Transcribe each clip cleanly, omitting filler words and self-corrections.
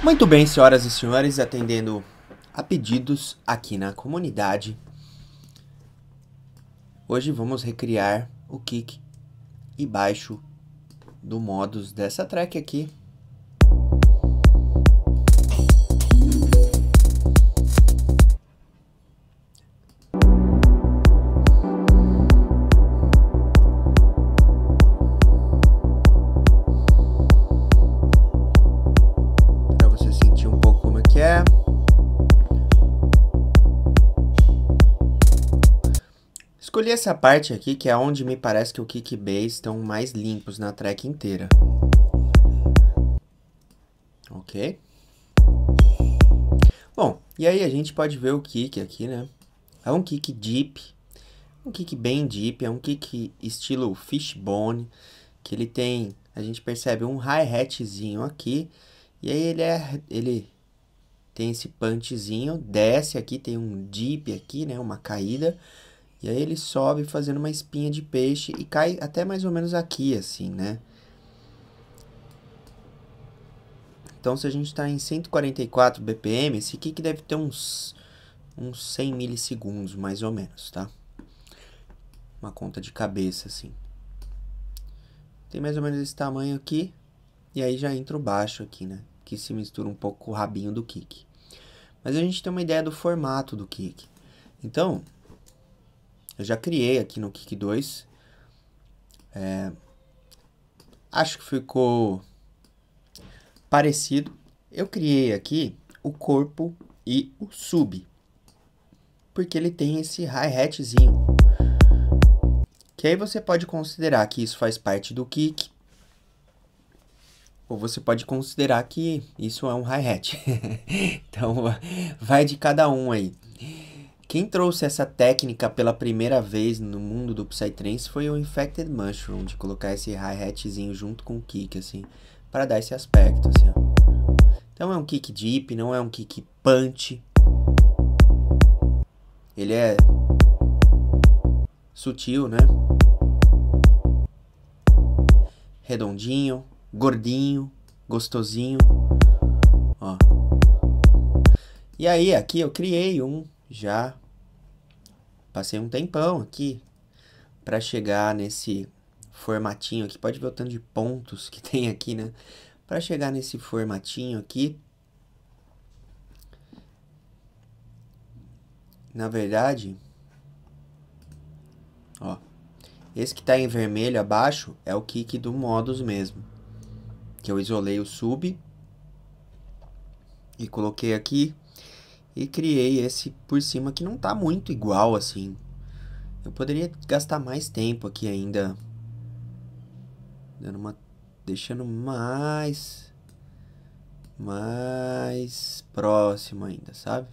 Muito bem, senhoras e senhores, atendendo a pedidos aqui na comunidade. Hoje vamos recriar o kick e baixo do modus dessa track aqui. Para você sentir um pouco como é que é. Escolhi essa parte aqui, que é onde me parece que o kick e bass estão mais limpos na track inteira. Ok? Bom, e aí a gente pode ver o kick aqui, né? É um kick deep, um kick bem deep, é um kick estilo fishbone, que ele tem, a gente percebe um hi-hatzinho aqui, e aí ele tem esse punchzinho, desce aqui, tem um dip aqui, né, uma caída, e aí ele sobe fazendo uma espinha de peixe e cai até mais ou menos aqui, assim, né? Então, se a gente está em 144 BPM, esse kick deve ter uns 100 milissegundos, mais ou menos, tá? Uma conta de cabeça, assim. Tem mais ou menos esse tamanho aqui, e aí já entra o baixo aqui, né? Que se mistura um pouco com o rabinho do kick. Mas a gente tem uma ideia do formato do kick. Então, eu já criei aqui no Kick 2. Acho que ficou parecido. Eu criei aqui o corpo e o sub. Porque ele tem esse hi-hatzinho. Que aí você pode considerar que isso faz parte do kick. Ou você pode considerar que isso é um hi-hat. Então, vai de cada um aí. Quem trouxe essa técnica pela primeira vez no mundo do Psytrance foi o Infected Mushroom, de colocar esse hi-hatzinho junto com o kick, assim, para dar esse aspecto, assim, ó. Então é um kick deep, não é um kick punch. Ele é sutil, né? Redondinho, gordinho, gostosinho, ó. E aí, aqui eu criei um já. Passei um tempão aqui para chegar nesse formatinho aqui. Pode ver o tanto de pontos que tem aqui, né? Para chegar nesse formatinho aqui. Na verdade, ó, esse que tá em vermelho abaixo é o kick do modus mesmo. Que eu isolei o sub e coloquei aqui e criei esse por cima que não tá muito igual assim. Eu poderia gastar mais tempo aqui ainda, deixando mais próximo ainda, sabe?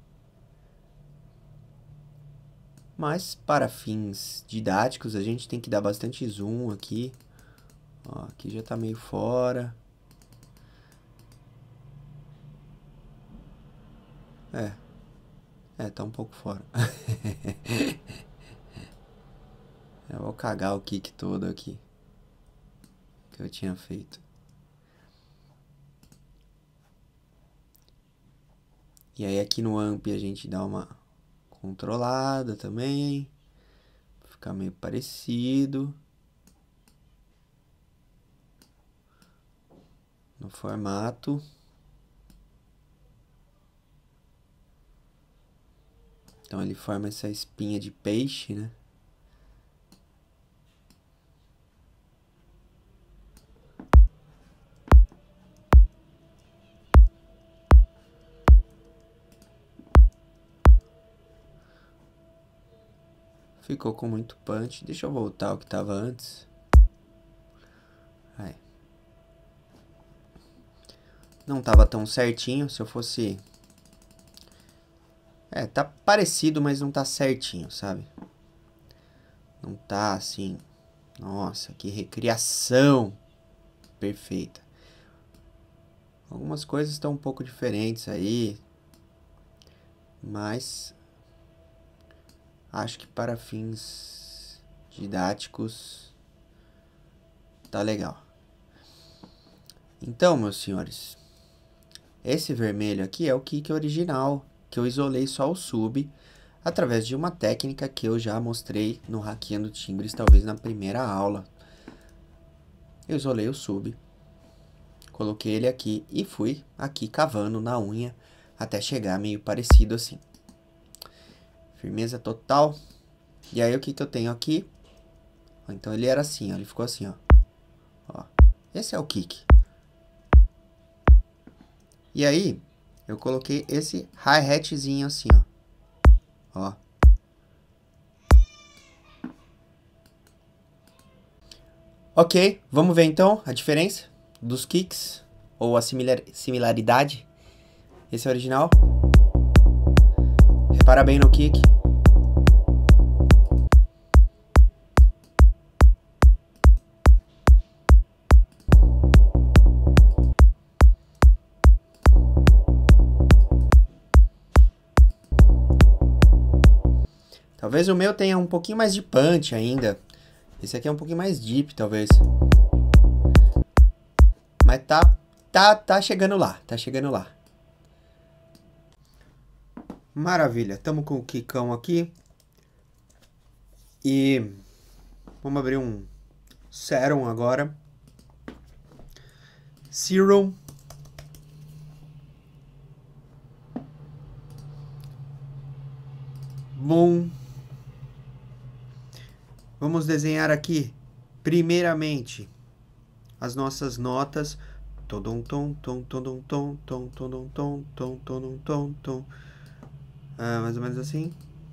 Mas para fins didáticos a gente tem que dar bastante zoom aqui. Ó, aqui já tá meio fora. Tá um pouco fora. Eu vou cagar o kick todo aqui que eu tinha feito. E aí aqui no amp a gente dá uma controlada também. Ficar meio parecido. No formato. Então ele forma essa espinha de peixe, né? Ficou com muito punch. Deixa eu voltar ao que tava antes. Aí. Não tava tão certinho. Se eu fosse... tá parecido, mas não tá certinho, sabe? Não tá assim... Nossa, que recriação perfeita. Algumas coisas estão um pouco diferentes aí. Mas... acho que para fins didáticos tá legal. Então, meus senhores, Esse vermelho aqui é o kick original, que eu isolei só o sub, através de uma técnica que eu já mostrei no Hackeando Timbres, talvez na primeira aula. Eu isolei o sub, coloquei ele aqui e fui aqui cavando na unha até chegar meio parecido assim. Firmeza total. E aí o que eu tenho aqui? Então ele era assim, ó, ele ficou assim, ó. Esse é o kick. E aí eu coloquei esse hi-hatzinho assim, ó. Ok, vamos ver então a diferença dos kicks, ou a similaridade. Esse é o original. Repara bem no kick. Talvez o meu tenha um pouquinho mais de punch ainda. Esse aqui é um pouquinho mais deep, talvez. Mas tá chegando lá, tá chegando lá. Maravilha, tamo com o kickão aqui. E vamos abrir um Serum agora. Serum. Bom. Vamos desenhar aqui, primeiramente, as nossas notas. Mais ou menos assim.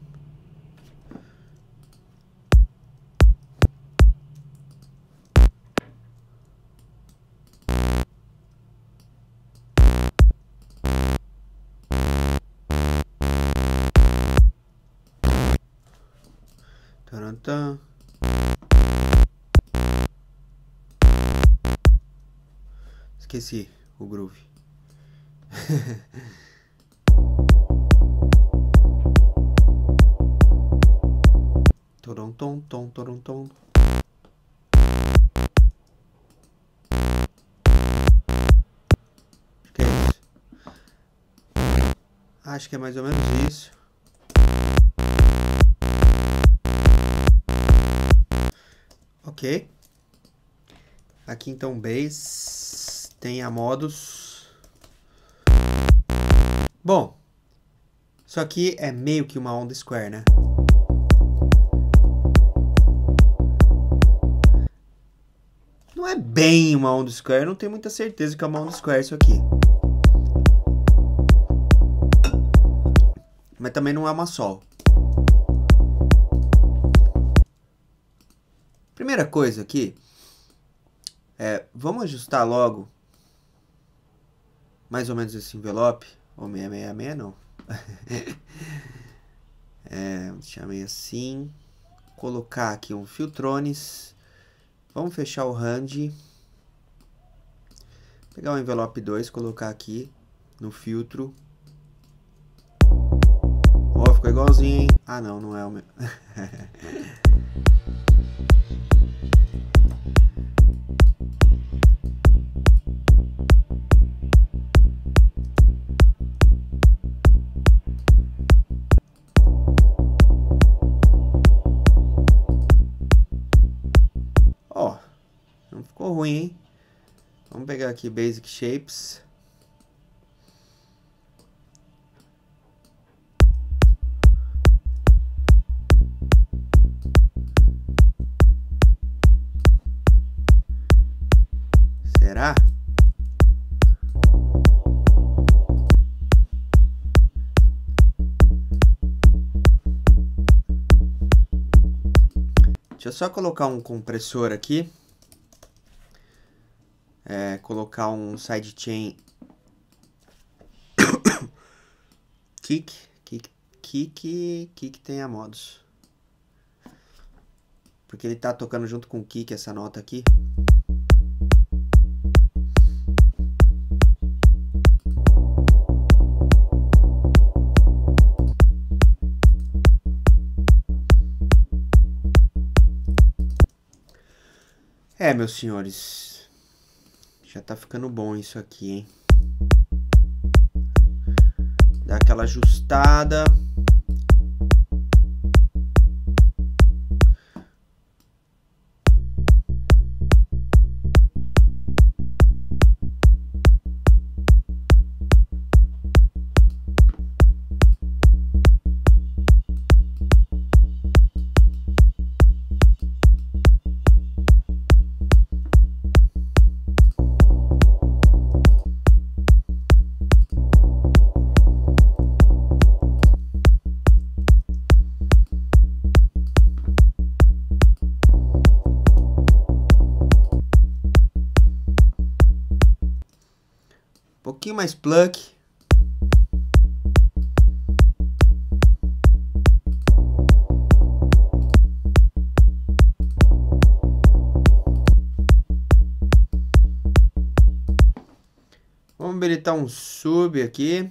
Tarantã. Esqueci o groove. Torontom. Acho que é isso. Acho que é mais ou menos isso. Ok. Aqui então bass tem a modus. Bom, isso aqui é meio que uma onda square, né? Não é bem uma onda square, eu não tenho muita certeza que é uma onda square isso aqui. Mas também não é uma sol. Primeira coisa aqui vamos ajustar logo mais ou menos esse envelope. Ou 666 não. Chamei assim. Colocar aqui um Filtrones. Vamos fechar o hand. Pegar o envelope 2, colocar aqui no filtro. Ó, ficou igualzinho, hein? Ah, não é o meu. Ó, não ficou ruim, hein? Vamos pegar aqui Basic Shapes. Será? Deixa eu só colocar um compressor aqui. Colocar um sidechain kick tem a modus. Porque ele tá tocando junto com o kick essa nota aqui. Meus senhores, já tá ficando bom isso aqui, hein? Dá aquela ajustada. Um pouquinho mais plug. Vamos habilitar um sub aqui.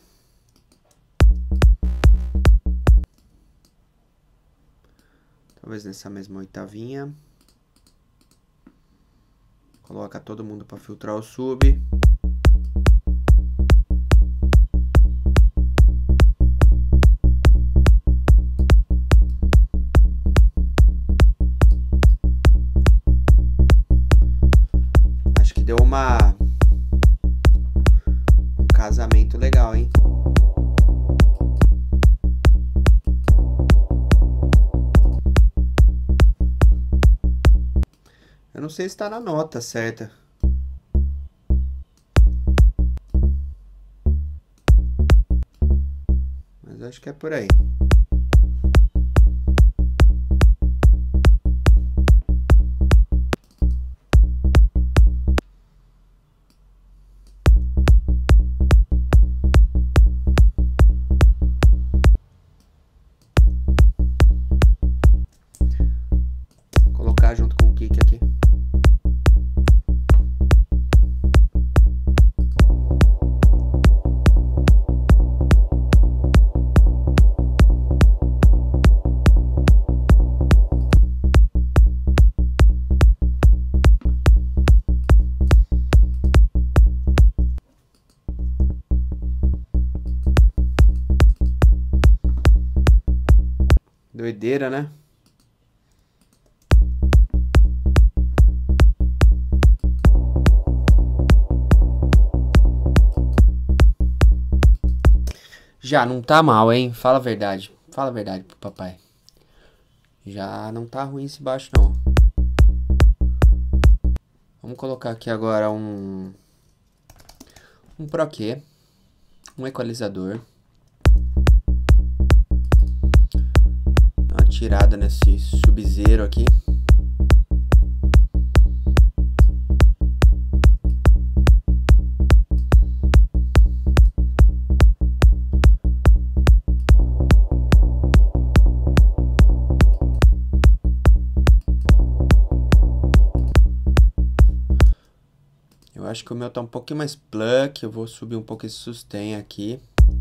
Talvez nessa mesma oitavinha. Coloca todo mundo para filtrar o sub. Acho que deu um casamento legal, hein? Eu não sei se tá na nota certa. Mas acho que é por aí. Colocar junto com o kick aqui. Doideira, né? Já não tá mal, hein? Fala a verdade. Fala a verdade pro papai. Já não tá ruim esse baixo, não. Vamos colocar aqui agora um Pro Q, um equalizador. Uma tirada nesse sub-zero aqui. Eu acho que o meu tá um pouquinho mais pluck. Eu vou subir um pouco esse sustain aqui.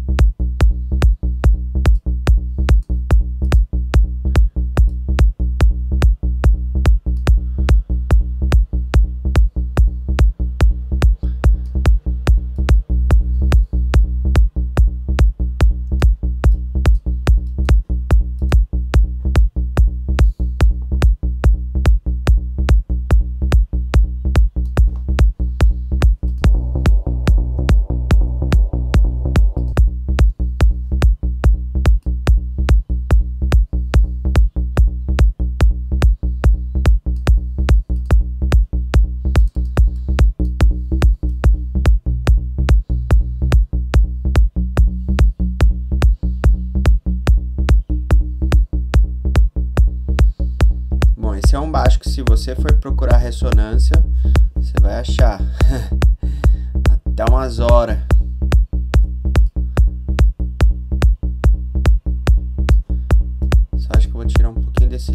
Esse é um baixo que, se você for procurar ressonância, você vai achar até umas horas. Só acho que eu vou tirar um pouquinho desse.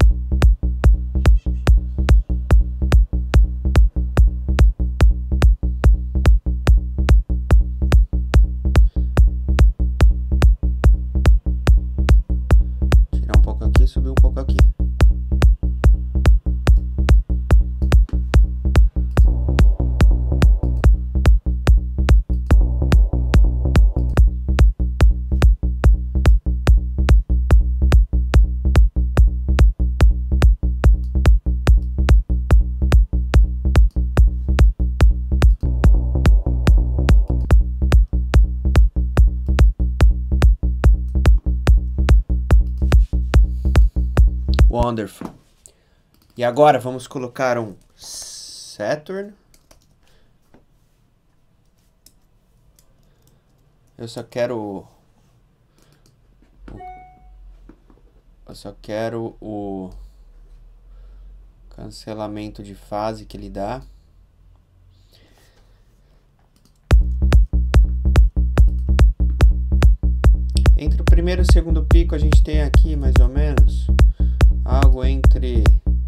Tirar um pouco aqui e subir um pouco aqui. Wonderful. E agora vamos colocar um Saturn. Eu só quero o cancelamento de fase que ele dá. Entre o primeiro e o segundo pico a gente tem aqui mais ou menos algo entre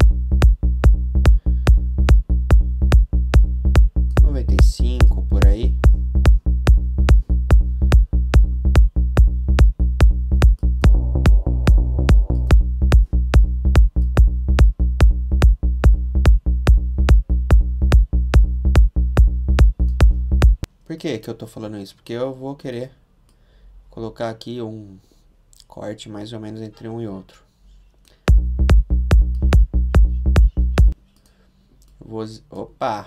95 por aí. Por que que eu tô falando isso? Porque eu vou querer colocar aqui um corte mais ou menos entre um e outro. Opa!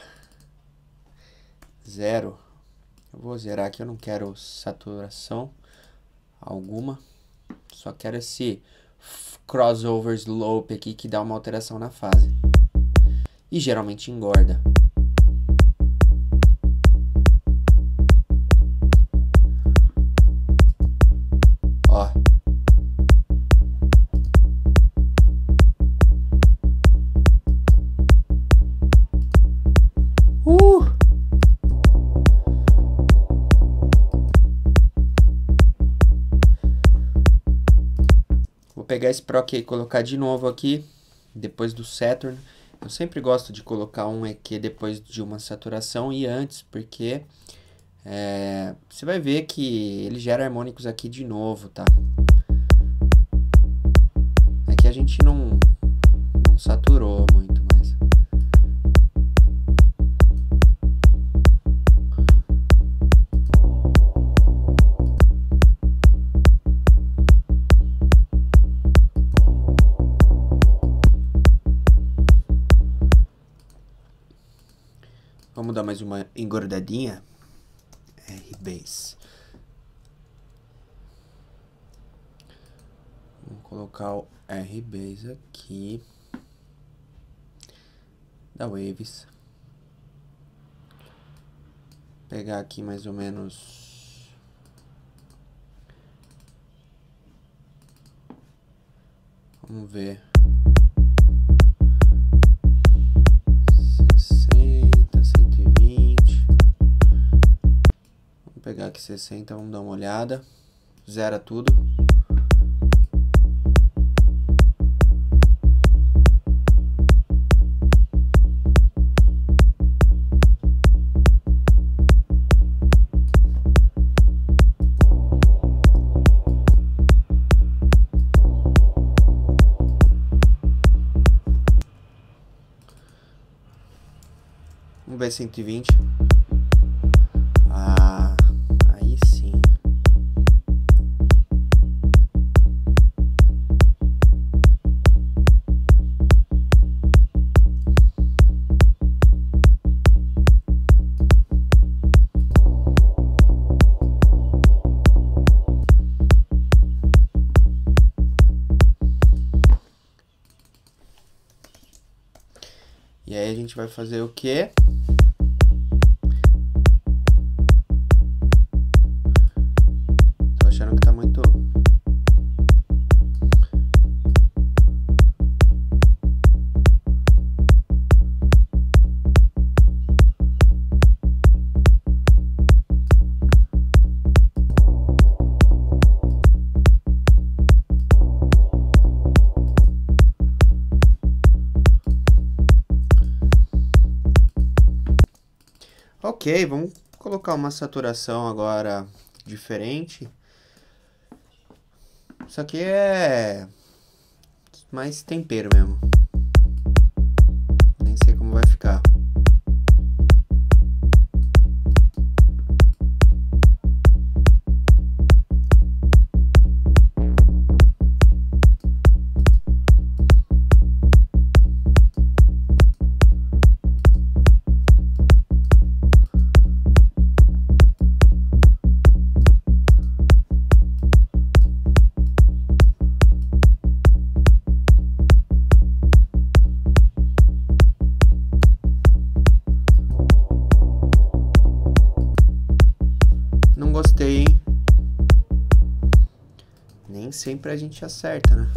0. Eu vou zerar aqui, eu não quero saturação alguma. Só quero esse crossover slope aqui que dá uma alteração na fase. E geralmente engorda. Ó. Vou pegar esse Pro aqui e colocar de novo aqui, depois do Saturn. Eu sempre gosto de colocar um EQ depois de uma saturação e antes, porque você vai ver que ele gera harmônicos aqui de novo, tá? Aqui a gente não saturou muito, mas... Vamos dar mais uma engordadinha. R-Bass. Vamos colocar o R-Bass aqui. Da Waves. Pegar aqui mais ou menos... Vamos ver... 60, 120. Vamos pegar aqui 60, vamos dar uma olhada. Zera tudo. Vamos ver 120. Ah, aí sim. E aí a gente vai fazer o quê? Tô achando que tá muito... Ok, vamos colocar uma saturação agora diferente. Isso aqui é mais tempero mesmo. Nem sei como vai ficar. sempre a gente acerta, né?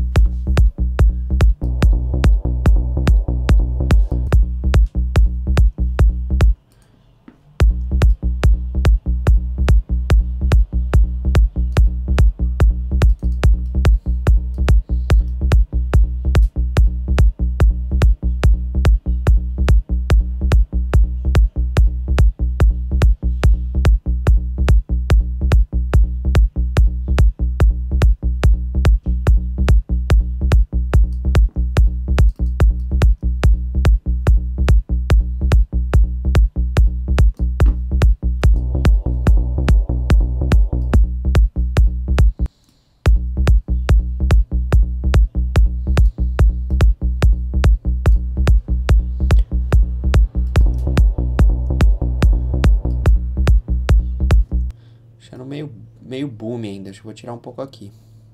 Meio boom ainda, acho que vou tirar um pouco aqui.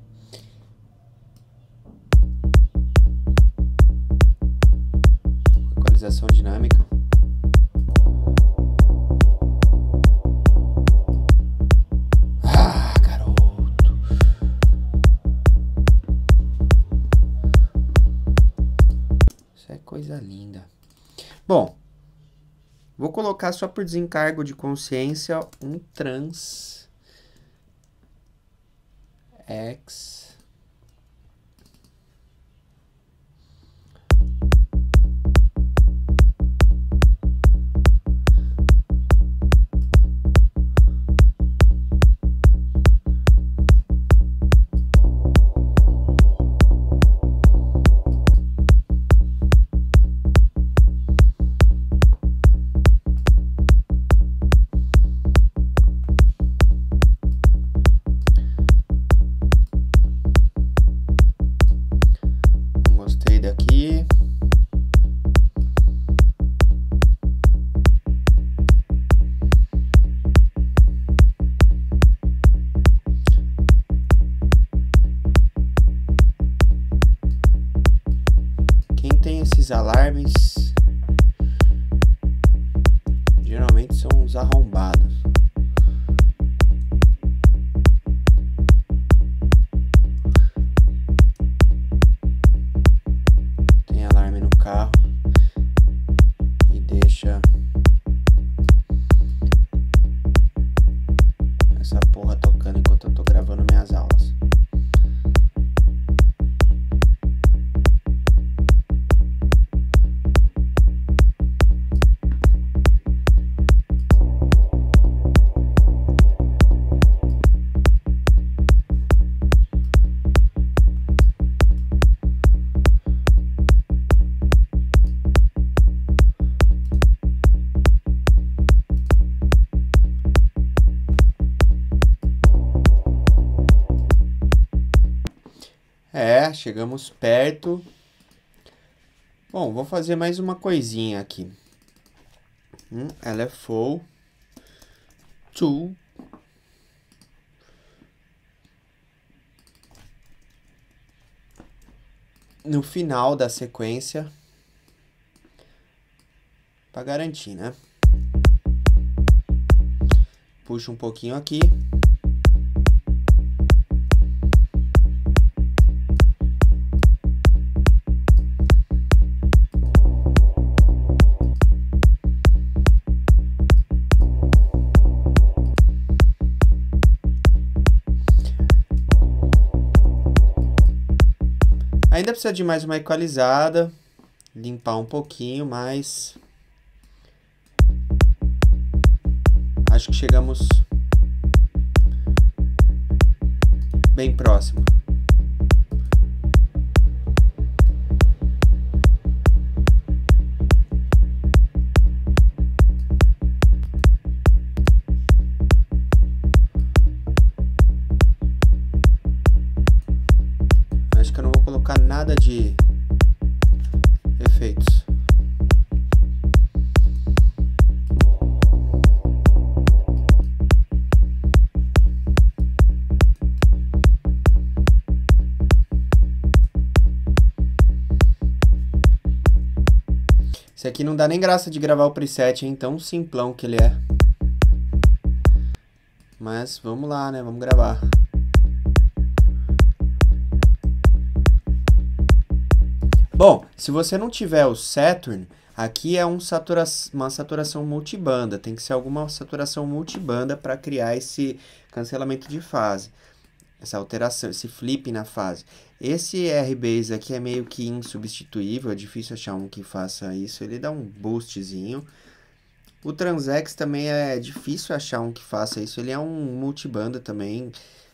Equalização dinâmica. Ah, garoto. Isso é coisa linda. Bom, vou colocar só por desencargo de consciência um trans X daqui. Quem tem esses alarmes geralmente são os arrombados. Carro e deixa essa porra tocando enquanto eu tô gravando minhas aulas. É, chegamos perto. Bom, vou fazer mais uma coisinha aqui. LFO 2. No final da sequência, para garantir, né? Puxa um pouquinho aqui. Ainda precisa de mais uma equalizada, limpar um pouquinho, mas acho que chegamos bem próximo. Acho que eu não vou colocar nada de efeitos. Esse aqui não dá nem graça de gravar o preset, hein? Tão simplão que ele é. Mas vamos lá, né? Vamos gravar. Bom, se você não tiver o Saturn, aqui é uma saturação multibanda. Tem que ser alguma saturação multibanda para criar esse cancelamento de fase. Essa alteração, esse flip na fase. Esse R-Base aqui é meio que insubstituível. É difícil achar um que faça isso. Ele dá um boostzinho. O Transex também é difícil achar um que faça isso. Ele é um multibanda também.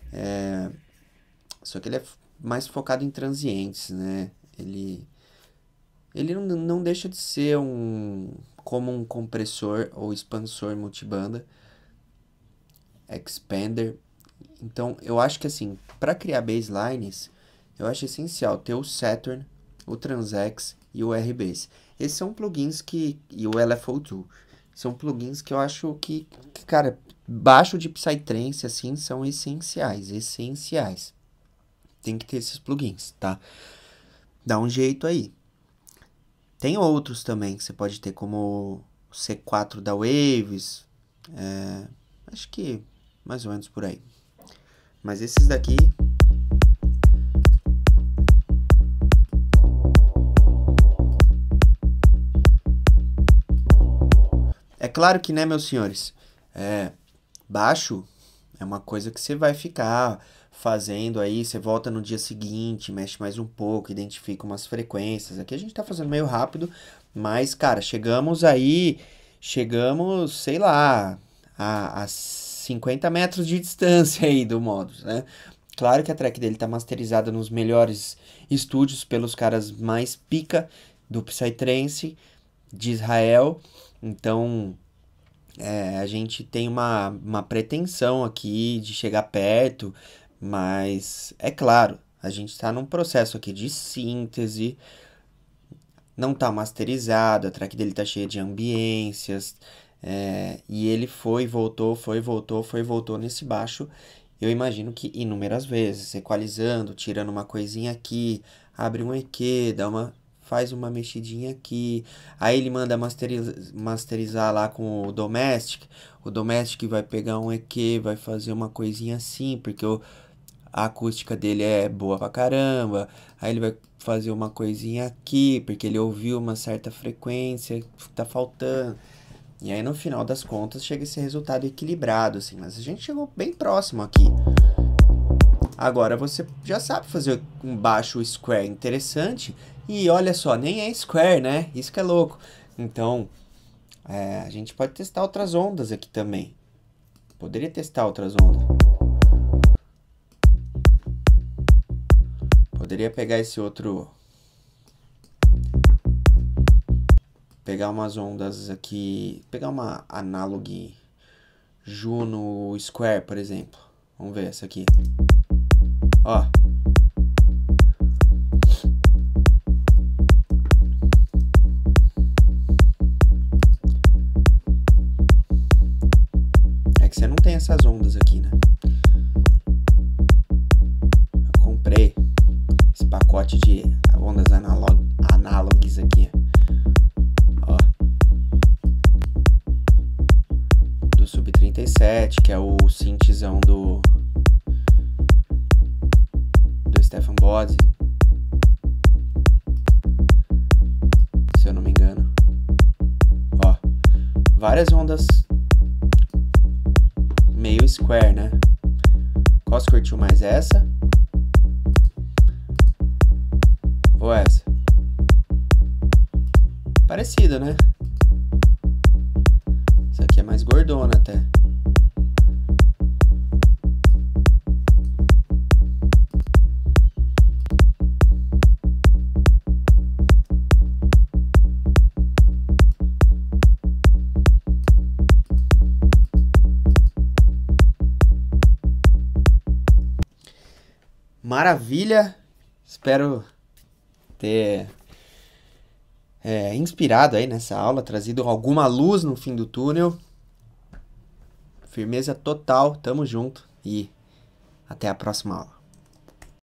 Só que ele é mais focado em transientes, né? Ele não deixa de ser como um compressor ou expansor multibanda. Expander. Então, eu acho que assim, para criar baselines, eu acho essencial ter o Saturn, o Transex e o R-Base. Esses são plugins e o LFO2. São plugins que eu acho que, cara, baixo de Psytrance, assim, são essenciais. Tem que ter esses plugins, tá? Dá um jeito aí. Tem outros também que você pode ter, como o C4 da Waves. Acho que mais ou menos por aí. Mas esses daqui... É claro que, né, meus senhores, baixo é uma coisa que você vai ficar fazendo aí, você volta no dia seguinte, mexe mais um pouco, identifica umas frequências. Aqui a gente tá fazendo meio rápido, mas, cara, chegamos, sei lá, a 50 metros de distância aí do Modus, né? Claro que a track dele tá masterizada nos melhores estúdios pelos caras mais pica do Psytrance de Israel. Então, a gente tem uma pretensão aqui de chegar perto, mas é claro, a gente está num processo aqui de síntese, não tá masterizado, a track dele tá cheia de ambiências, e ele foi, voltou nesse baixo, eu imagino que inúmeras vezes, equalizando, tirando uma coisinha aqui, abre um EQ, faz uma mexidinha aqui, aí ele manda masterizar lá com o Domestic vai pegar um EQ, vai fazer uma coisinha assim, porque a acústica dele é boa pra caramba, aí ele vai fazer uma coisinha aqui, porque ele ouviu uma certa frequência que tá faltando, e aí no final das contas chega esse resultado equilibrado, assim, mas a gente chegou bem próximo aqui. Agora você já sabe fazer um baixo square interessante. E olha só, nem é square, né? Isso que é louco. Então, a gente pode testar outras ondas aqui também. Poderia testar outras ondas. Poderia pegar esse outro... Pegar umas ondas aqui... Pegar uma Analog Juno Square, por exemplo. Vamos ver essa aqui. Ó. É que você não tem essas ondas aqui, né? Eu comprei esse pacote de ondas análogas aqui. Ó. Do Sub 37, que é o synthzão do Stefan Bodzin, se eu não me engano. Ó, várias ondas meio square, né? Qual você curtiu mais, essa ou essa? Parecido, né? Essa aqui é mais gordona até. Maravilha, espero ter inspirado aí nessa aula, trazido alguma luz no fim do túnel. Firmeza total, tamo junto e até a próxima aula.